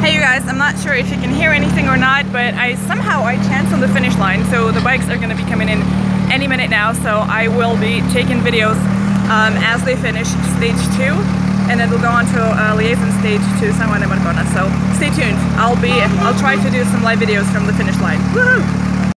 Hey you guys, I'm not sure if you can hear anything or not, but somehow I chanced on the finish line, so the bikes are going to be coming in any minute now, so I will be taking videos as they finish stage 2, and then we'll go on to liaison stage to San Juan de Marcona, so stay tuned. I'll try to do some live videos from the finish line. Woohoo!